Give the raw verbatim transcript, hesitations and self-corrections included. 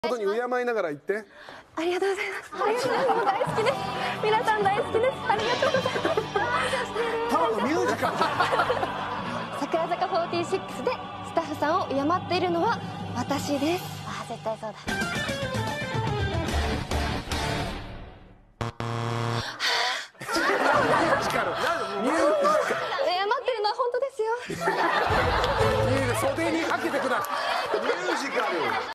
ことに敬いながら言って。 ありがとうございます。ありがとうございます。大好きです。皆さん大好きです。ありがとうございます。 ただのミュージカルじゃん。 櫻坂フォーティーシックスでスタッフさんを敬っているのは私です。あ、絶対そうだ。 ミュージカル。ミュージカル。 謝ってるのは本当ですよ。 袖にかけてください。ミュージカル。